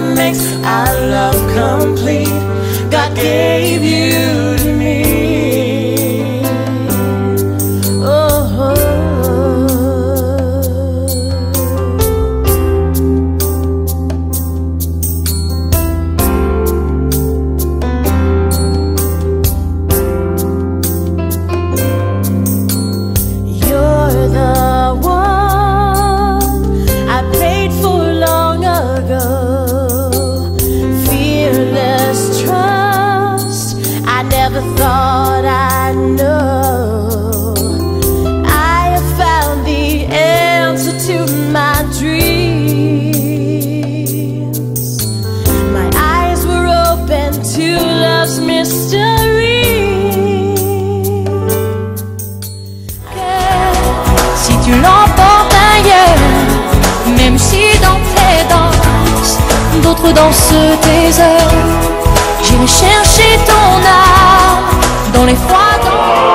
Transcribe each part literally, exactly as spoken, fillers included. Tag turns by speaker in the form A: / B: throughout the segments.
A: that makes our love complete. God gave you to me. Oh, oh. You're the one I prayed for long ago. Fearless trust, I never thought I'd know. I have found the answer to my dreams. My eyes were open to love's mystery.
B: Si tu l'emportes ailleurs, même si dans tes danses, d'autres dansent tes heures, j'irai chercher ton âme dans les froids dents.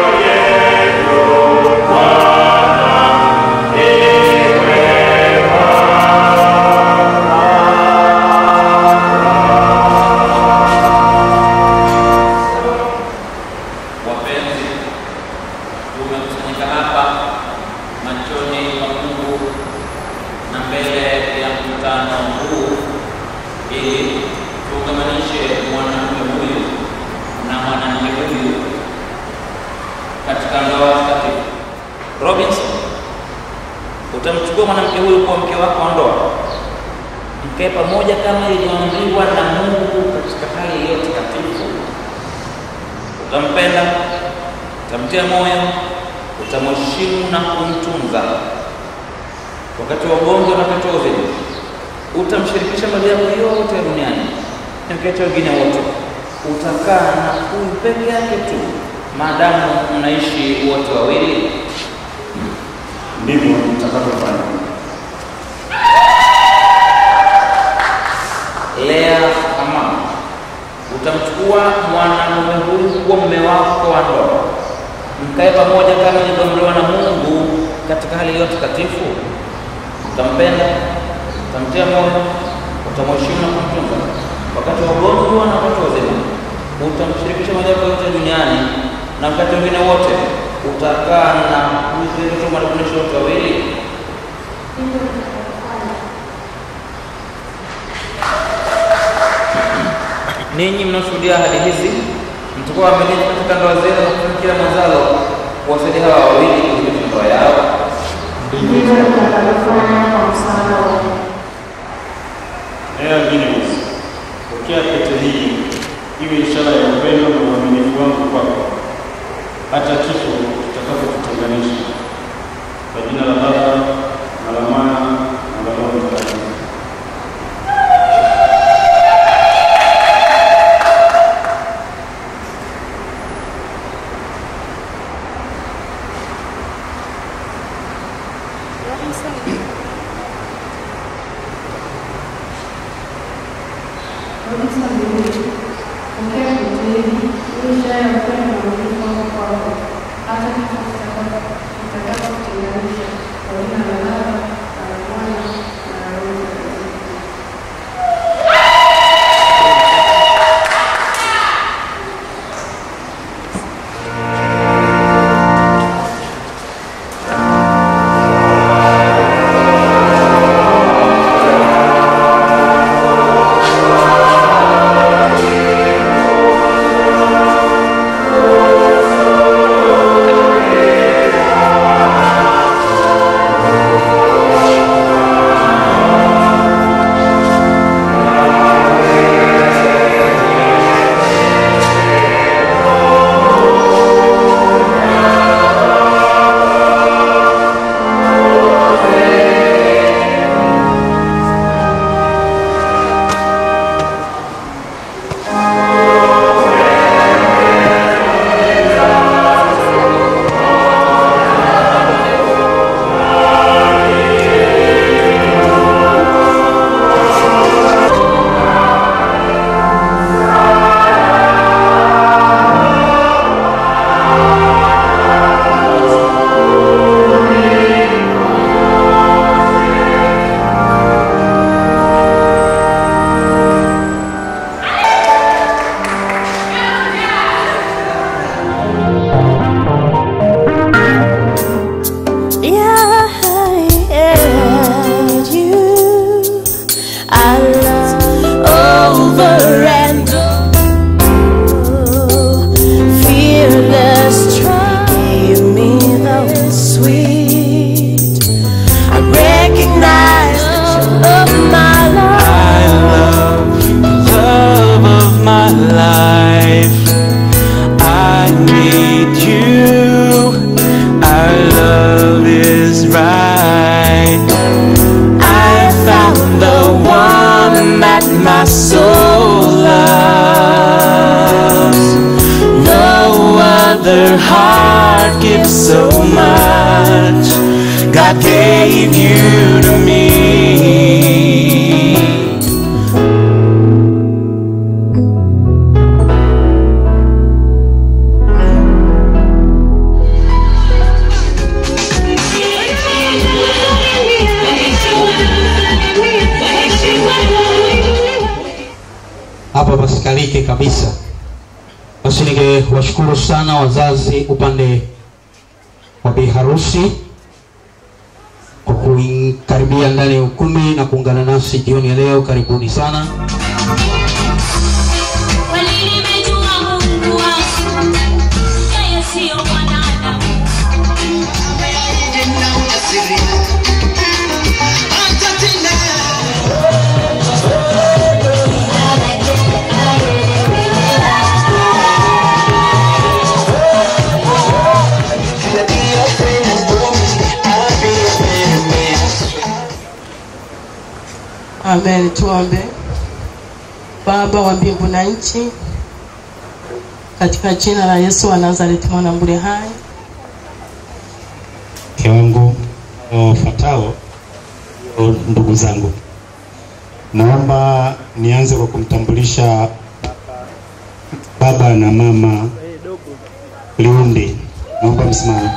C: Wapenzi, tumekusanyika hapa machoni pa Mungu na mbele ya mkutano huu ili tuungamanishe mwanamume huyu na mwanamke huyu katika ndoa takatifu. Robinson, utamchukua mwanamke huyu kuwa mke wako wa ndoa, mkae pamoja kama ilivyoamriwa na Mungu katika hali iliyo takatifu. Utampenda, utamtia moyo, utamheshimu na kumtunza wakati wa ugonjwa na wakati wa uzima. Utamshirikisha mali yako yote ya duniani na wakati wengine wote. Utakaa na huyu peke yake tu maadamu mnaishi wote wawili.
D: Ndivyo mtakavyofanya.
C: Lea ama utamchukua mwanamume huyu kuwa mume wako wa ndoa, mkae pamoja kama ilivyoamriwa na Mungu katika hali iliyo takatifu. Utampenda, utamtia moyo, utamheshimu na kumtunza wakati wa ugonjwa na wakati wa uzima. Utamshirikisha mali yako yote duniani na wakati wengine wote. Utakaa na huyu mwanamke wote wawili. Ninyi mnaoshuhudia ahadi hizi mtakuwa waaminifu katika ndoa zenu na kutumikia mwenzao kuwasaidia hawa wawili kudumisha ndoa yao.
E: Ndivyo tutakavyofanya kwa msaada wako.
D: Lea Guinness, pokea pete hii iwe ishara ya upendo na uaminifu wangu kwako hata kifo kitakapotutenganisha. Kwa jina la Baba na la Mwana na la Roho Mtakatifu.
E: Robinson Bibi, pokea pete hii iwe ishara ya upendo na uaminifu wangu kwako hata kifo kitakapotutenganisha. Kwa jina la Baba na la Mwana na la Roho Mtakatifu.
A: Oh, is sweet. I recognize that you love my life. I love the love of my life. I need you. Our love is right. I found the one that my soul loves. No other heart gives so much. God gave you to me.
F: Hapa pasikalike kabisa. Basi ningewashukuru sana wazazi upande wa bi harusi kwa kukaribia ndani ya ukumbi na kuungana nasi jioni ya leo. Karibuni sana.
G: Amen. Tuombe. Baba wa mbingu na nchi, katika jina la Yesu wa Nazareti mwana mbure hai,
H: kiwango wafuatao ndugu zangu, naomba nianze kwa kumtambulisha baba na mama Liundi. Naomba msimame.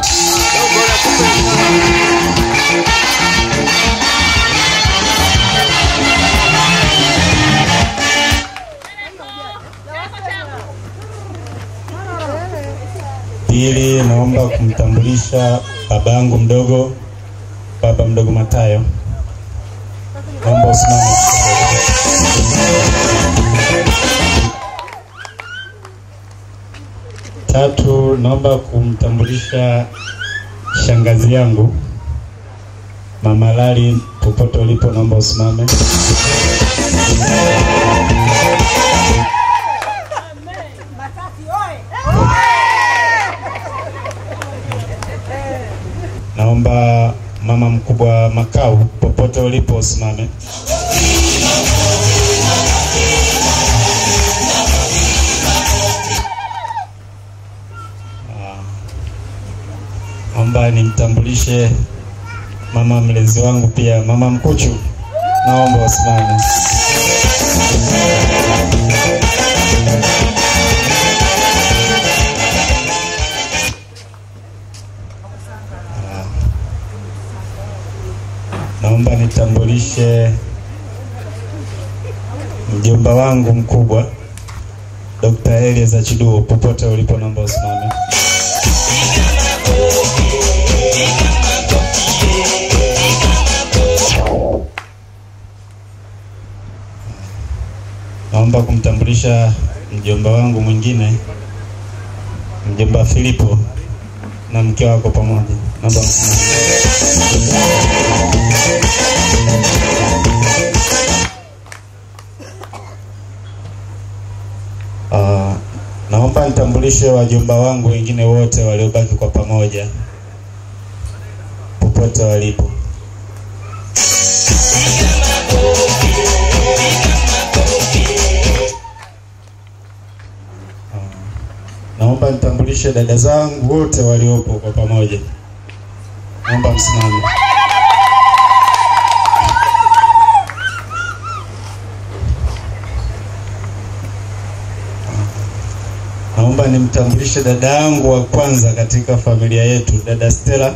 H: Pili, naomba kumtambulisha babangu mdogo, baba mdogo Matayo. Naomba usimame. Tatu, naomba kumtambulisha shangazi yangu Mama Lali, popote ulipo naomba usimame. Naomba mama mkubwa Makau, popote ulipo usimame. Naomba nimtambulishe mama mlezi wangu pia, mama Mkuchu. Naomba usimame. Naomba nitambulishe mjomba wangu mkubwa Doctor Elieza Chiduo, popote ulipo naomba usimame. Naomba kumtambulisha mjomba wangu mwingine, mjomba Filipo na mke wako pamoja. Naomba msimame. Uh, naomba nitambulishe wajomba wangu wengine wote waliobaki kwa pamoja, popote walipo. Uh, naomba nitambulishe dada zangu wote waliopo kwa pamoja. Naomba msimame. Naomba nimtambulishe dada yangu wa kwanza katika familia yetu, dada Stella.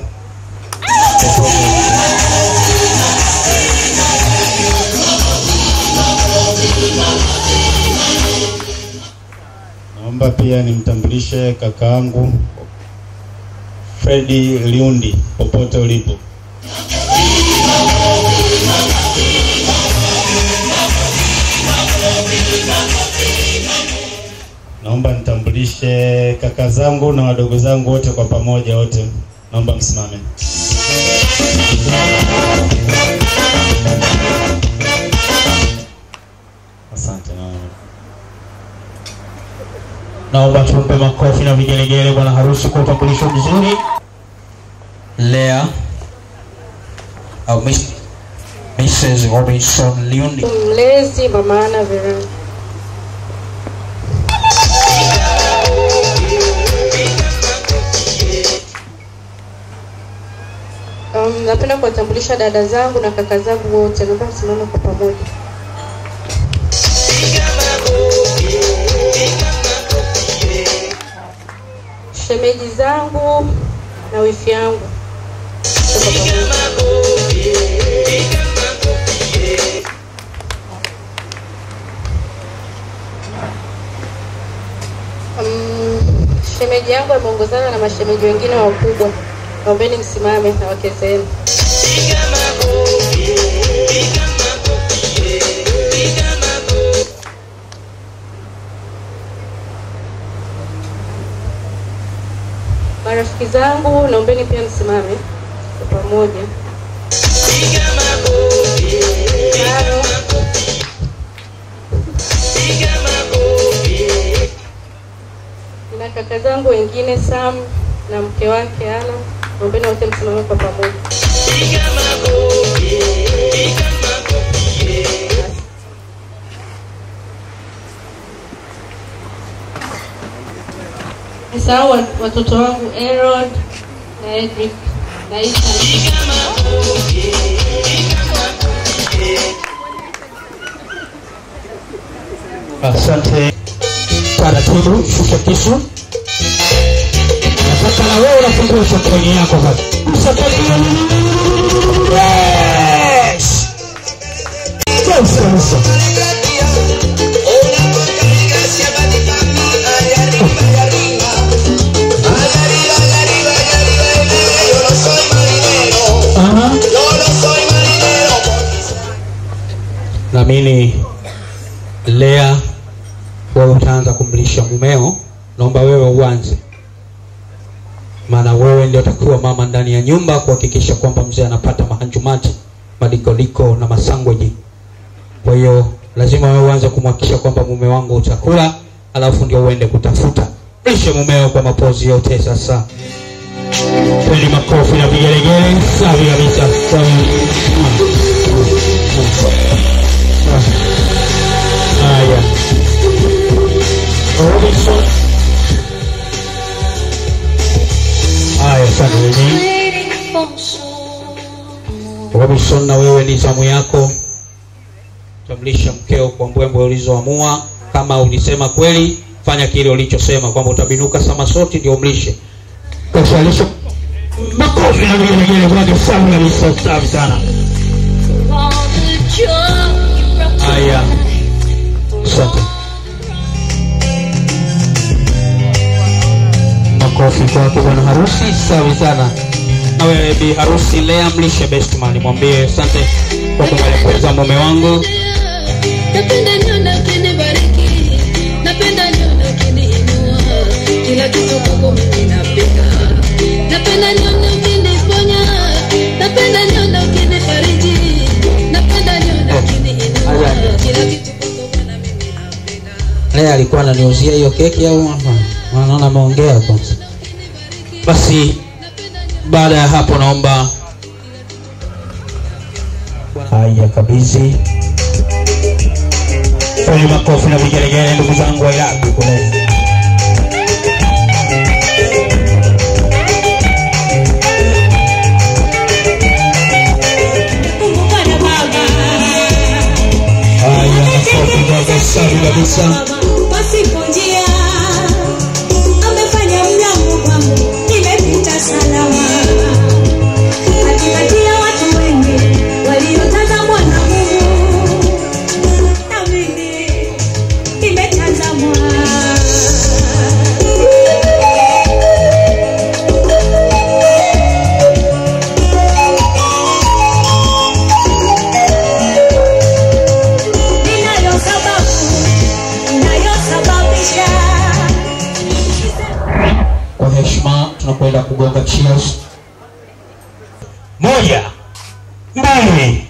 H: Naomba pia nimtambulishe kaka yangu Freddy Liundi, popote ulipo. Naomba nitambulishe kaka zangu na wadogo zangu wote kwa pamoja, wote Naomba msimame. Asante na
F: naomba tumpe makofi na vigelegele bwana harusi kwa utambulisho mzuri. Lea au Miss Missus Robinson Leondi.
E: Mlezi Mama Ana Verani. Um, napenda kuwatambulisha dada zangu na kaka zangu wote, naomba msimame kwa pamoja. Shemeji zangu na wifi yangu. Um, shemeji yangu ameongozana na mashemeji wengine wakubwa. Naombeni msimame na wake zenu. Marafiki zangu naombeni pia msimame kwa pamoja. Na kaka zangu wengine Sam na mke wake Ana, naombeni wote msimame kwa pamoja. Nisahau watoto wangu Aaron na Edric na Ethan.
F: Asante. Taratibu, shusha kisu. Nataka na wewe unafungua sokoni yako basi. Yes! Yes, yes. Naamini Lea wewe utaanza kumlisha mumeo. Naomba wewe uanze, maana wewe ndio utakuwa mama ndani ya nyumba, kuhakikisha kwamba mzee anapata mahanjumati, madikoliko na masangweji. Kwa hiyo lazima wewe uanze kumhakikisha kwamba mume wangu utakula, alafu ndio uende kutafuta. Lishe mumeo kwa mapozi yote sasa. Kweli makofi na vigelegele. Safi kabisa. Haya. Robinson. Haya sana wewe. Robinson, na wewe ni zamu yako. Tamlisha mkeo kwa mbwembwe ulizoamua. Kama ulisema kweli, fanya kile ulichosema kwamba utabinuka samasoti ndio umlishe. Kesho alisho makofi na vigelegele kwa sababu na safi sana. Haya. Asante. Makofi kwa bwana harusi, safi sana. Na wewe bi harusi Lea, mlishe best man, mwambie asante kwa kumwelekeza mume wangu.
B: Napenda niona ukinibariki, napenda niona ukiniinua, kila kitu kwako mimi napenda. Napenda niona ukiniponya, napenda niona ukinifariji, napenda niona ukiniinua, kila kitu kwako Bwana mimi napenda.
F: Lea alikuwa ananiuzia hiyo keki au anaona ameongea kwanza? Basi baada ya hapo naomba haya kabisa. Kwa makofi na vigelegele ndugu zangu wa Iraq kule. Haya makofi kwa safi kabisa.
I: Pasipo njia amefanya mlango kwangu, nimepita salama. Katikati ya watu wengi waliotazamwa na Mungu, na mimi nimetazamwa. Ninayo sababu
F: Hey!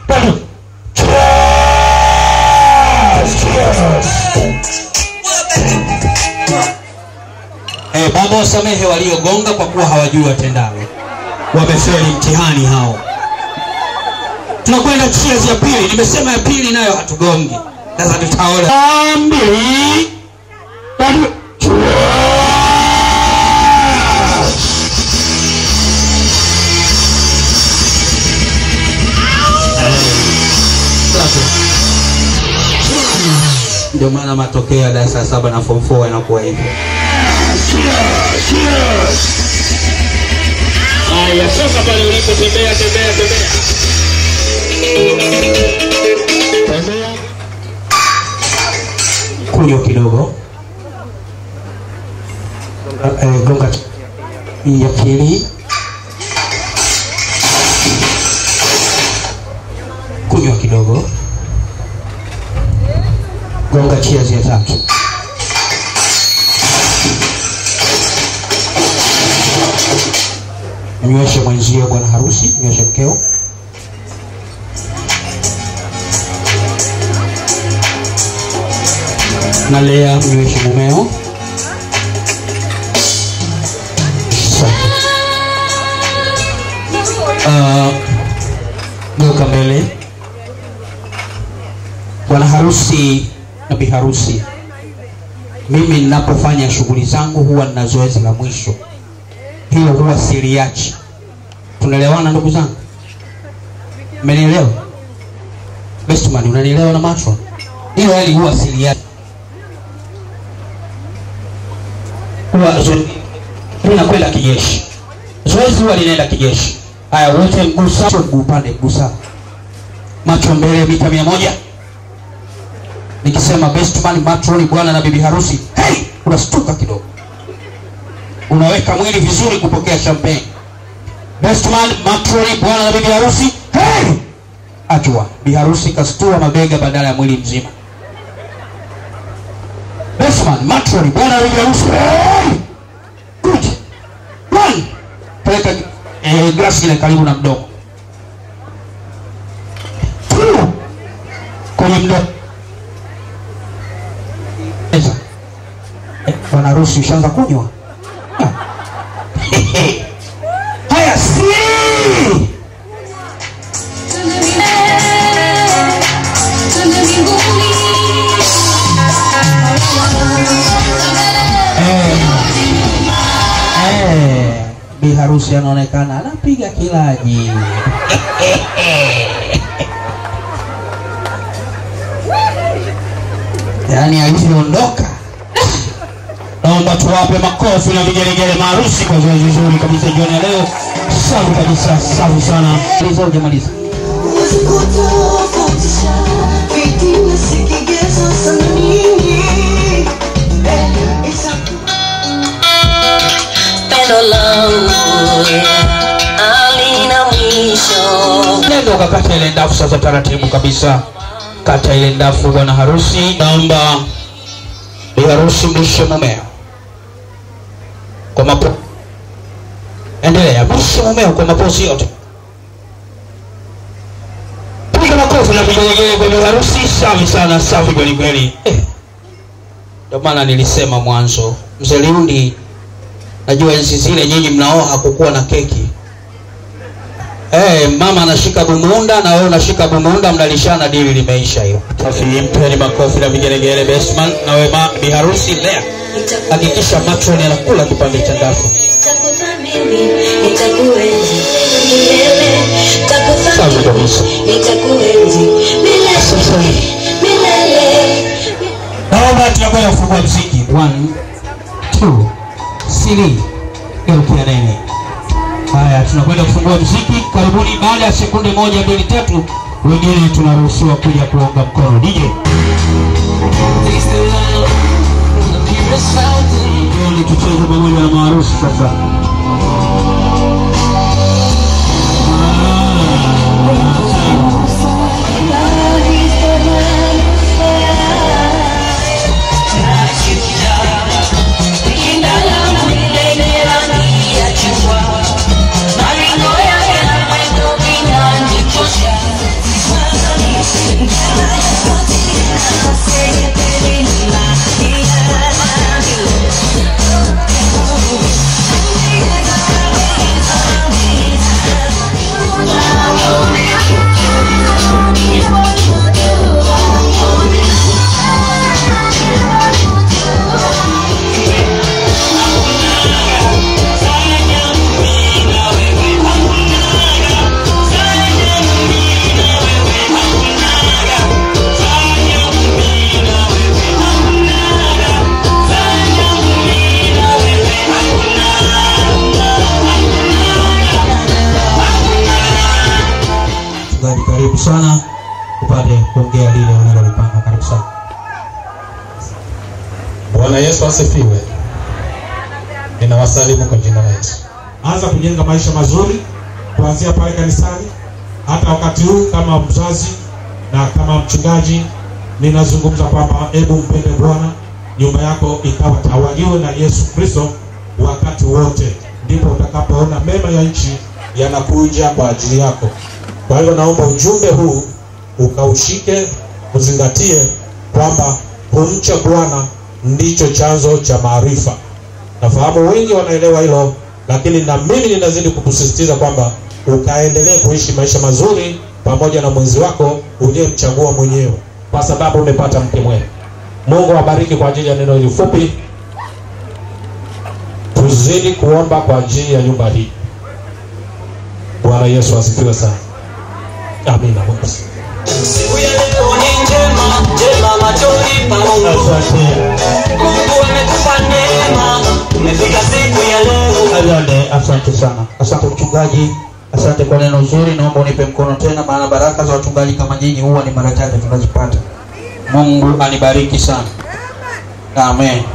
F: Eh, Baba wasamehe waliogonga kwa kuwa hawajui watendalo. Wamefeli mtihani hao. Tunakwenda cheers ya pili. Nimesema ya pili nayo hatugongi. Sasa tutaona. Mbili. Tatu. Ndio maana matokeo ya darasa saba na form four yanakuwa hivyo.
D: Haya, sasa pale ulipo tembea tembea tembea. Tembea.
F: Kunywa kidogo. Eh, gonga ya pili. Kunywa kidogo. Gonga cheers ya tatu. Mnyweshe mwenzio bwana harusi, mnyweshe mkeo. Na Lea mnyweshe mumeo. Uh, Geuka mbele. Bwana harusi na bi harusi, mimi ninapofanya shughuli zangu huwa nina zoezi la mwisho. Hiyo huwa siliachi. Tunaelewana ndugu zangu? Mmenielewa? Best man, unanielewa na macho? Hiyo hali huwa siliachi. Huwa zoezi linakwenda kijeshi. Zoezi huwa linaenda kijeshi. Haya, wote mgusa, mguu upande, mgusa. Macho mbele mita mia moja. Nikisema best man, matroni, bwana na bibi harusi, hey, unastuka kidogo. Unaweka mwili vizuri kupokea champagne. Best man, matroni, bwana na bibi harusi, hey! Ajua, bibi harusi kastua mabega badala ya mwili mzima. Best man, matroni, bwana na bibi harusi, hey! Good. One. Peleka eh, glasi ile karibu na mdomo. Two. Kwenye mdomo. Eh, bwana harusi ushaanza kunywa? Haya, si eh, eh, bi harusi anaonekana anapiga kilaji. Yaani alivyoondoka. Naomba tuwape makofi na vigelegele maharusi kwa zoezi zuri kabisa jioni leo. Safi kabisa, safi sana. Maliza hujamaliza.
A: Pendo langu alina mwisho.
F: Nendo kakata ile ndafu sasa taratibu kabisa. Kata ile ndafu bwana harusi. Naomba bi harusi mlishe mumeo. Kwa mapo. Endelea, mlishe mumeo kwa mapozi yote. Piga makofi na vigelegele kwa bi harusi. Safi sana, safi kweli kweli. Eh. Ndio maana nilisema mwanzo, Mzee Liundi, najua enzi zile nyinyi mnaoa hakukuwa na keki. Eh, mama anashika bumunda na wewe unashika bumunda, mnalishana, dili limeisha hiyo. Safi, mpeni makofi na vigelegele best man. Na wewe ma bi harusi Lea, hakikisha matroni anakula kipande cha ndafu.
A: Nitakuenzi milele,
F: Safi kabisa.
A: nitakuenzi milele, milele.
F: Naomba tunakwenda kufungua muziki. One, two, three. Geukia nene. Haya, tunakwenda kufungua muziki. Karibuni, baada ya sekunde moja, mbili, tatu, wengine tunaruhusiwa kuja kuunga mkono. D J. Ndio tucheze pamoja na maharusi sasa.
A: Maringo ya
F: karibu sana upate kuongea lile unalolipanga. Karibu sana.
J: Bwana Yesu asifiwe. Ninawasalimu kwa jina la Yesu.
K: Anza kujenga maisha mazuri kuanzia pale kanisani. Hata wakati huu kama mzazi na kama mchungaji, ninazungumza kwamba hebu mpende Bwana, nyumba yako ikawa tawaliwe na Yesu Kristo wakati wote, ndipo utakapoona mema ya nchi yanakuja kwa ajili yako. Kwa hivyo naomba ujumbe huu ukaushike, uzingatie kwamba kumcha Bwana ndicho chanzo cha maarifa. Nafahamu wengi wanaelewa hilo, lakini na mimi ninazidi kukusisitiza kwamba ukaendelee kuishi maisha mazuri pamoja na mwenzi wako uliyemchagua mwenyewe, kwa sababu umepata mke mwema. Mungu awabariki kwa ajili ya neno hili fupi. Tuzidi kuomba kwa ajili ya nyumba hii. Bwana Yesu asifiwe sana. Amina.
A: Siku ya leo ni njema, njema machoni pa Mungu. Mungu ametupa neema, tumefika siku ya leo.
F: Asante, asante sana. Asante mchungaji, asante kwa neno zuri. Naomba unipe mkono tena, maana baraka za wachungaji kama nyinyi huwa ni mara chache tunazipata. Mungu anibariki sana. Amen.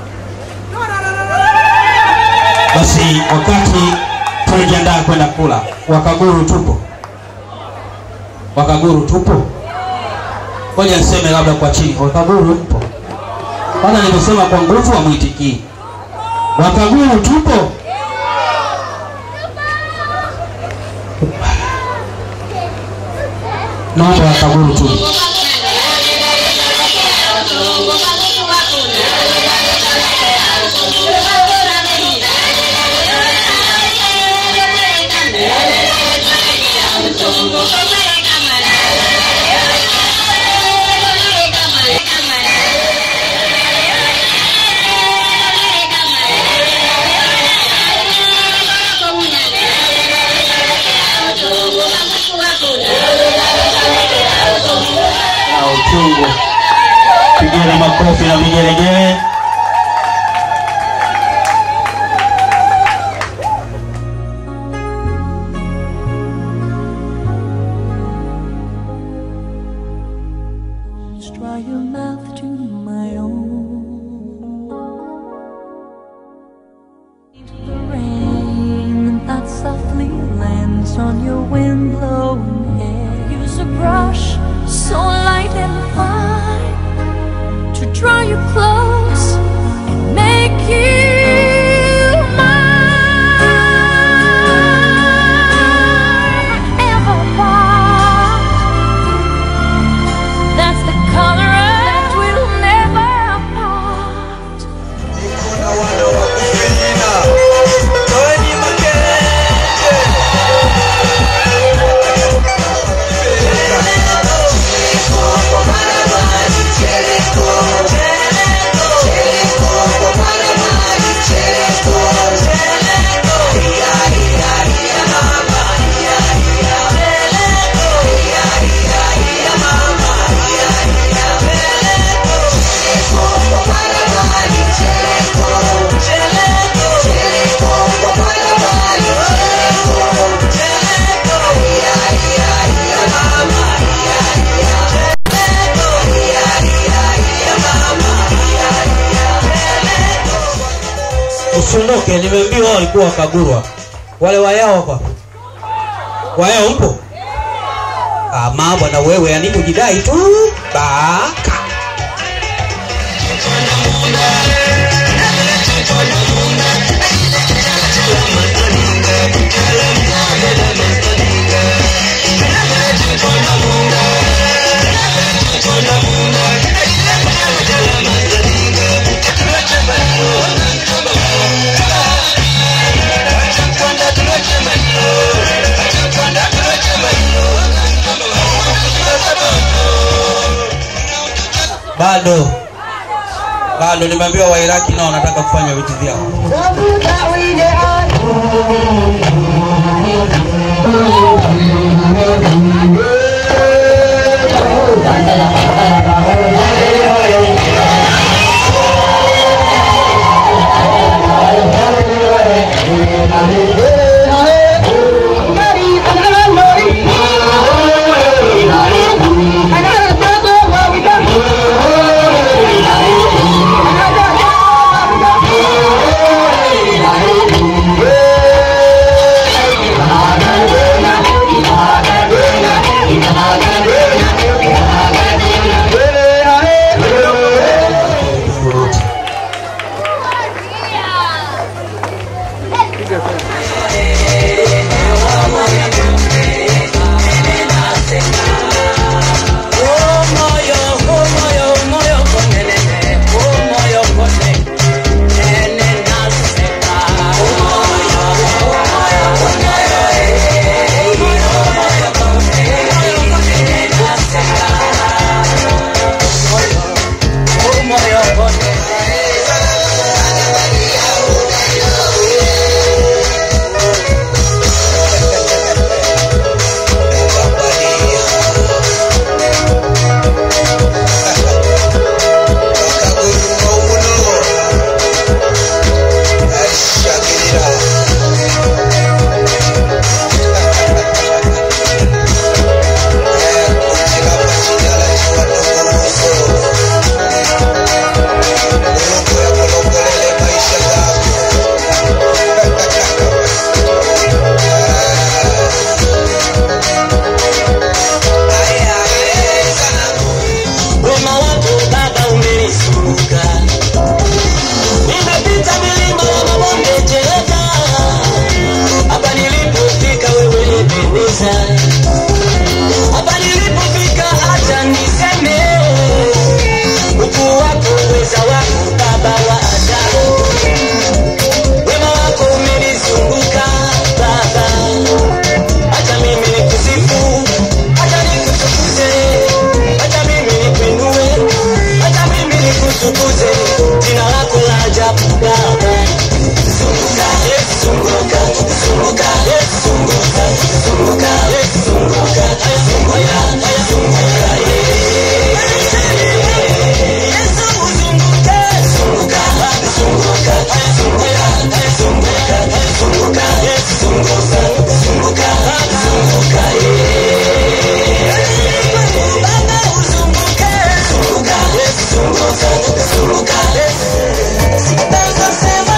F: Basi wakati tunajiandaa kwenda kula, Wakaguru tupo? Wakaguru tupo? Ngoja niseme labda kwa chini, Wakaguru mpo? Kwanza nimesema kwa nguvu amuitikii. Wakaguru tupo? Naomba Wakaguru tupo. Uchungu. Pigeni makofi na vigelegele.
B: Draw your mouth to my own. The rain that softly lands on your wind-blown hair. Use a brush so light and fine to draw you close and make you mine. Ever part, that's the color that will never part.
F: Usiondoke, nimeambiwa wao walikuwa Wakagurwa. Wale wayao hapa. Wayao mpo? Ah, mama bwana wewe, yani kujidai tu. Baka. Bado bado nimeambiwa Wairaki nao wanataka kufanya vitu vyao.
A: kabisa. Hapa nilipofika acha niseme, ukuu wako, uweza wako Baba wa ajabu, wema wako umenizunguka Baba. Acha mimi nikusifu, acha nikutukuze, acha mimi nikuinue, acha mimi nikutukuze jina lako la ajabu Baba. Zunguka, Yesu zunguka, zunguka, Yesu zunguka, zunguka, Yesu zunguka, zunguka, zunguka, Yesu zunguka, zunguka, zunguka, zunguka, zunguka, zunguka, Yesu zunguka, zunguka, zunguka, Baba uzunguke, zunguka, Yesu zunguka, zunguka, sitaweza sema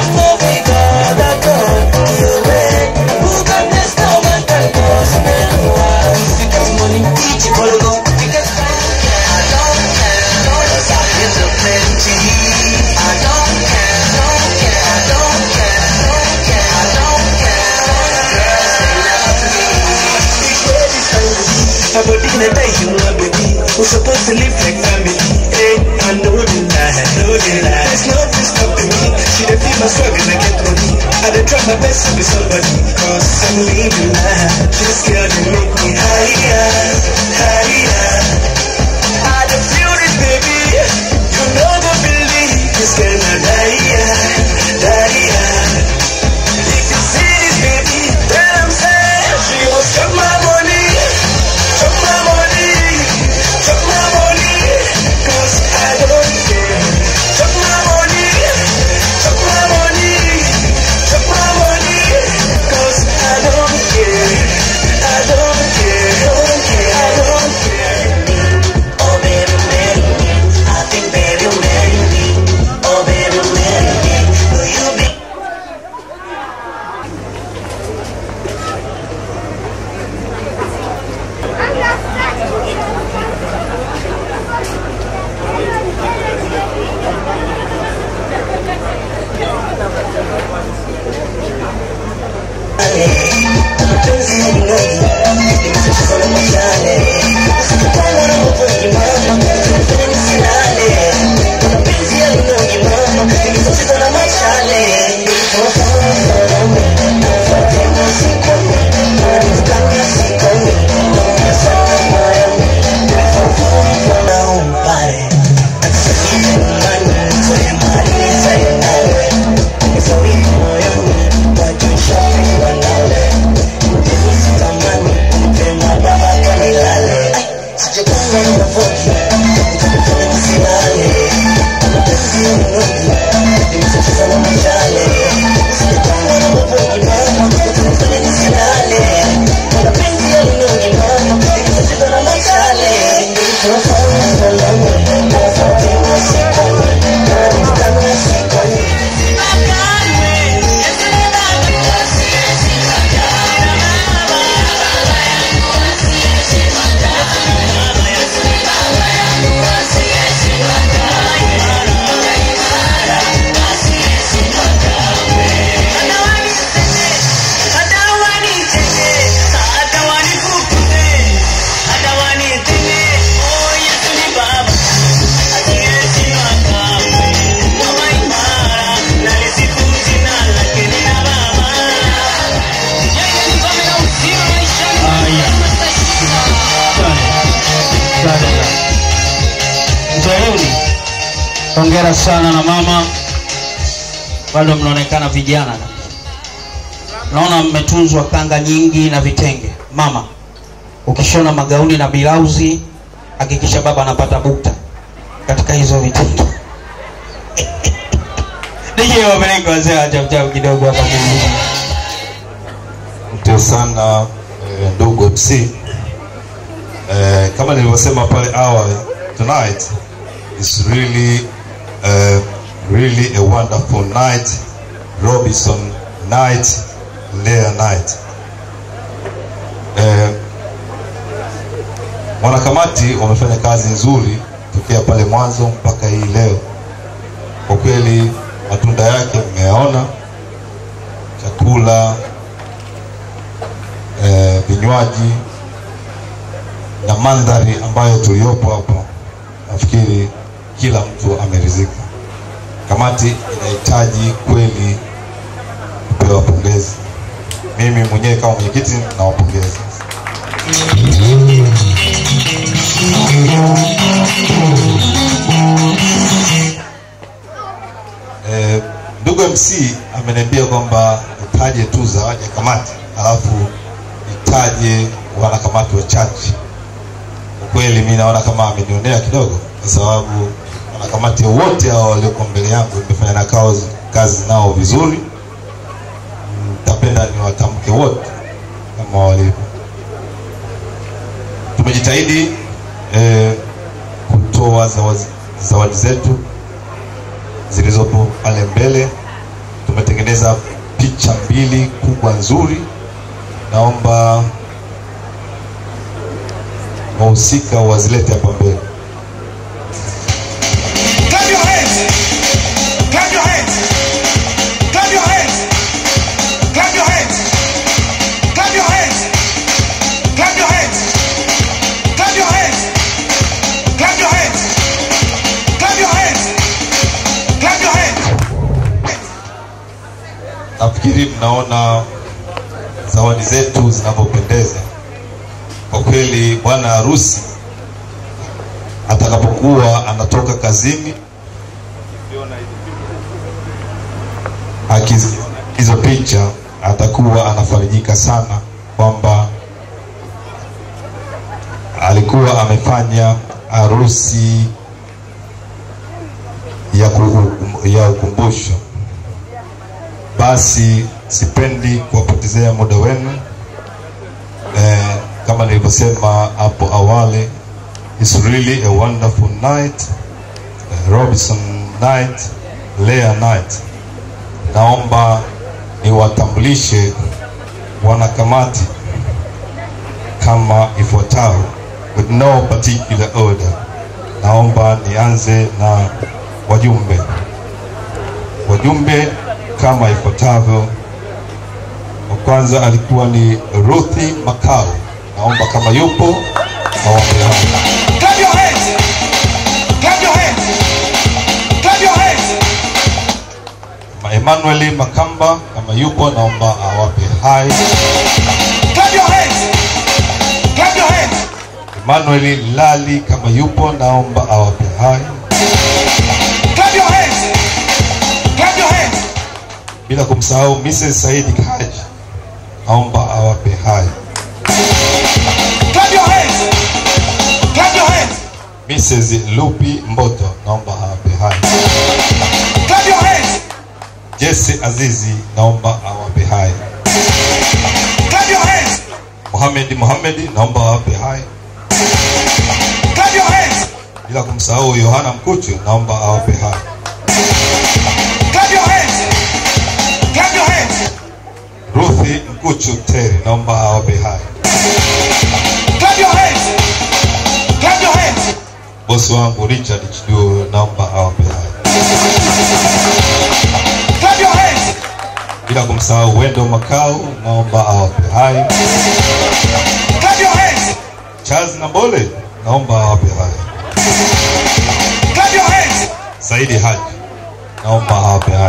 A: we're supposed to live like family. Hey, I know the lie, know the lie. There's nothing stopping me. She dey feel my struggle and get money. I dey try my best to be somebody, cause I'm living life. This girl dey make me higher, higher. I dey feel it, baby. You know the believe this girl na die, die. If you see this, baby, then I'm saying she must chop my money, chop my money. Chop my money, cause I don't care. Chop my money, chop my money, chop my money, cause I don't care. I don't care, don't care, I don't care. Oh baby, marry me. I think baby, marry me. Oh baby, marry me. Will you be?
F: Hongera sana na mama, bado mnaonekana vijana. Naona mmetunzwa kanga nyingi na vitenge. Mama, ukishona magauni na bilauzi, hakikisha baba anapata bukta katika hizo vitenge. Nije wapeleke wazee wachafu kidogo hapa kuzuri.
L: Mteo sana eh, ndugu M C. Eh, kama nilivyosema pale awali, tonight is really uh, really a wonderful night, Robinson night, Lea night. Eh, wanakamati wamefanya kazi nzuri tokea pale mwanzo mpaka hii leo. Kwa kweli matunda yake mmeyaona, chakula, eh, vinywaji na mandhari ambayo tuliopo hapo, nafikiri kila mtu ameridhika. Kamati inahitaji kweli kupewa pongezi. Mimi mwenyewe kama mwenyekiti nawapongeza. Eh, ndugu M C ameniambia kwamba itaje tu zawadi ya kamati, alafu itaje wanakamati wachache. Kweli mimi naona kama amenionea kidogo, kwa sababu wanakamati wote hao walioko mbele yangu nimefanya na kazi, kazi nao vizuri. Nitapenda niwatamke wote kama walivyo. Tumejitahidi eh, kutoa zawadi, zawadi zetu zilizopo pale mbele. Tumetengeneza picha mbili kubwa nzuri. Naomba wahusika wazilete hapa mbele.
A: Clap your hands. Clap your hands. Clap your hands. Clap your hands. Clap your hands. Clap your hands. Clap your hands. Clap your hands. Clap your hands. Clap your hands.
L: Nafikiri mnaona zawadi zetu zinapopendeza. Kwa kweli bwana harusi atakapokuwa anatoka kazini, akizi hizo picha atakuwa anafarijika sana kwamba alikuwa amefanya harusi ya, ya ukumbusho. Basi sipendi kuwapotezea muda wenu. Eh, kama nilivyosema hapo awali, it's really a wonderful night, a Robinson night, Leah night. Naomba niwatambulishe wanakamati kama ifuatavyo, with no particular order. Naomba nianze na wajumbe. Wajumbe kama ifuatavyo. Wa kwanza alikuwa ni Ruthi Makau. Naomba kama yupo awape hapa.
A: Clap your hands. Clap your hands. Clap your hands.
L: Emmanuel Makamba kama yupo naomba awape hai.
A: Clap your hands. Clap your hands.
L: Emmanuel Lali kama yupo naomba awape hai.
A: Clap your hands. Clap your hands.
L: Bila kumsahau Missus Saidi Kaji, naomba awape hai.
A: Clap your hands. Clap your hands.
L: Missus Lupi Mboto, naomba awape hai.
A: Clap your hands.
L: Jesse Azizi, naomba awape hai.
A: Clap your hands.
L: Mohamed Mohamed, naomba awape hai.
A: Clap your hands.
L: Bila kumsahau Yohana Mkuchu, naomba awape hai.
A: Clap your hands. Clap your hands.
L: Ruthi Mkuchu Terry, naomba awape hai.
A: Clap your hands. Clap your hands.
L: Bosi wangu Richard Chiduo, naomba awape hai.
A: Clap your hands.
L: Bila kumsahau Wendo Makau, naomba awape hai.
A: Clap your hands.
L: Charles Nambole, naomba awape hai.
A: Clap your hands.
L: Saidi Haji, naomba awape hai.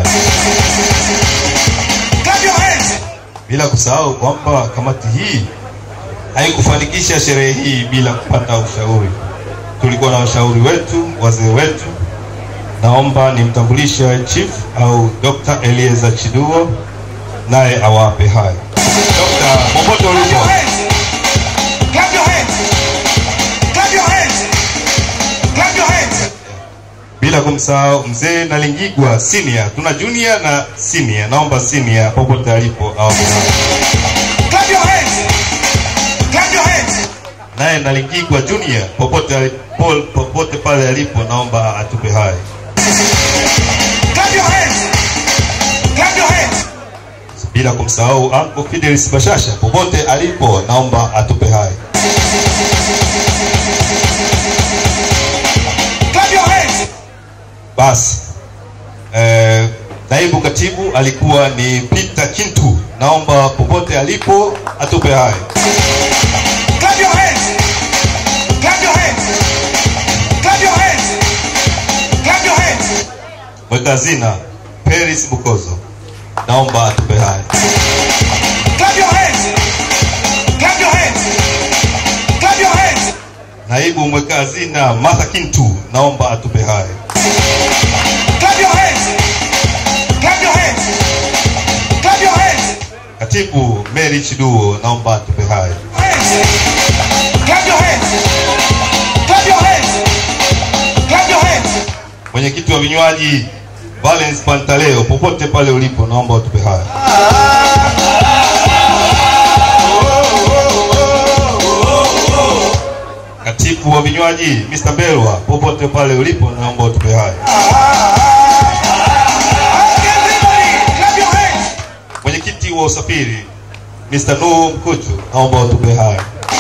A: Clap your hands.
L: Bila kusahau kwamba kamati hii haikufanikisha sherehe hii bila kupata ushauri. Tulikuwa na washauri wetu, wazee wetu. Naomba nimtambulishe Chief au Doctor Eliezer Chiduo, naye awape hai. Doctor, popote ulipo.
A: Clap your hands. Clap your hands. Clap your hands.
L: Bila kumsahau mzee Nalingigwa senior. Tuna junior na senior. Naomba senior popote alipo awape hai.
A: Clap your hands. Clap your hands.
L: Naye Nalingigwa junior popote alipo, popote pale alipo naomba atupe hai.
A: Clap your hands. Clap your hands.
L: Bila kumsahau Uncle Fidelis Bashasha popote alipo naomba atupe hai.
A: Clap your hands.
L: Basi eh, naibu katibu alikuwa ni Peter Kintu. naomba popote alipo atupe hai.
A: Clap your hands. Clap your hands. Clap your hands. Clap your hands.
L: Mweka hazina Peris Bukozo, naomba atupe hai.
A: Clap your hands. Clap your hands. Clap your hands.
L: Naibu mweka hazina Martha Kintu, naomba atupe hai.
A: Clap your hands. Clap your hands. Clap your hands.
L: Katibu Mary Chiduo, naomba atupe hai.
A: Clap your hands. Clap your hands. Clap your hands.
L: Mwenyekiti wa vinywaji Valence Pantaleo, popote pale ulipo naomba utupe hai. Katibu wa vinywaji Mister Belwa, popote pale ulipo naomba utupe hai. Mwenyekiti wa usafiri Mister Nuhu Mkuchu, naomba utupe hai.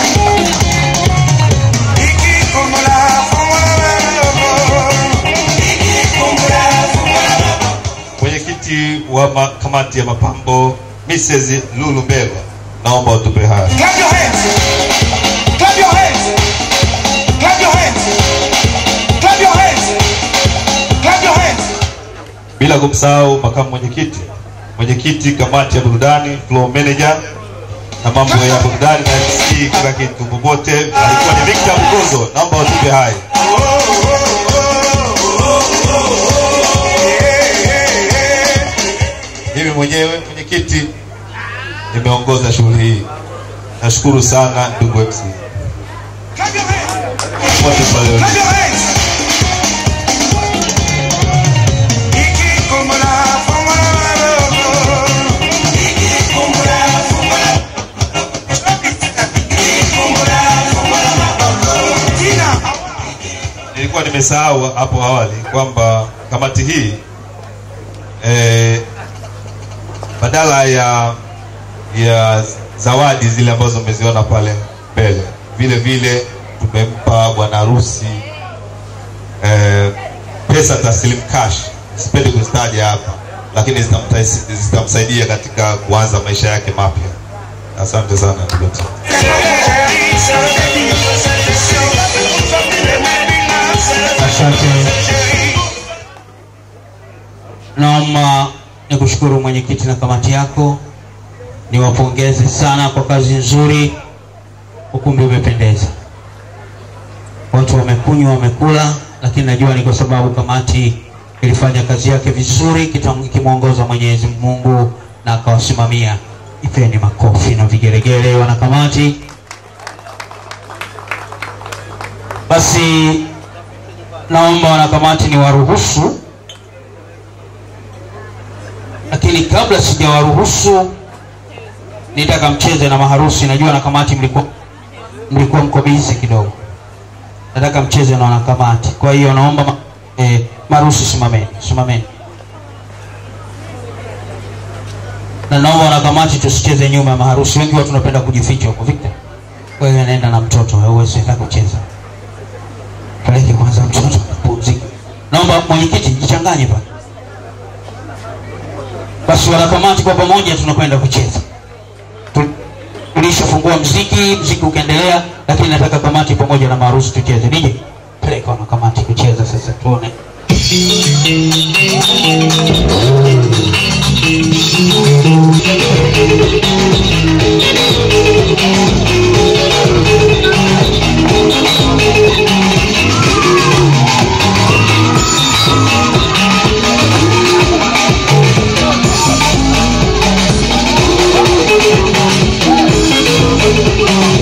L: Mwenyekiti wa ma kamati ya mapambo Missus Lulu Mbelwa, naomba utupe hai.
A: Clap your hands. Clap your hands. Clap your hands. Clap your hands. Clap your hands.
L: Bila kumsahau makamu mwenyekiti, mwenyekiti kamati ya burudani, floor manager na mambo ya burudani na M C kila kitu popote, alikuwa ni Victor Bukozo, naomba utupe hai. Mimi mwenyewe mwenyekiti nimeongoza shughuli hii. Nashukuru sana ndugu M C.
A: Clap your hands.
L: Popote pale.
A: Clap your hands.
L: Nilikuwa nimesahau hapo awali kwamba kamati hii eh, badala ya ya zawadi zile ambazo umeziona pale mbele, vile vile tumempa bwana harusi eh, pesa taslim cash. Sipendi kuzitaja hapa, lakini zitamsaidia katika kuanza maisha yake mapya. Asante sana ndugu.
F: Asante. Naomba nikushukuru mwenyekiti na kamati yako. Niwapongeze sana kwa kazi nzuri. Ukumbi umependeza. Watu wamekunywa, wamekula, lakini najua ni kwa sababu kamati ilifanya kazi yake vizuri ikimwongoza Mwenyezi Mungu na akawasimamia. Ipeni makofi na vigelegele wana kamati. Basi naomba wanakamati ni waruhusu, lakini kabla sijawaruhusu nitaka mcheze na maharusi. Najua wanakamati mlikuwa mlikuwa mko busy kidogo, nataka mcheze na wanakamati. Kwa hiyo naomba ma, eh, maharusi simameni, simameni. Na naomba wanakamati tusicheze nyuma ya maharusi. Wengi watu tunapenda kujificha huko. Victor, wewe nenda na mtoto, hauwezi hata kucheza. Peleke kwanza mtoto pumzike. Naomba mwenyekiti jichanganye pale. Basi wanakamati kwa pamoja tunakwenda kucheza. Tulishafungua muziki, muziki ukaendelea, lakini nataka kamati pamoja na maharusi tucheze. Nije peleka wanakamati kucheza sasa tuone.
A: Thank you.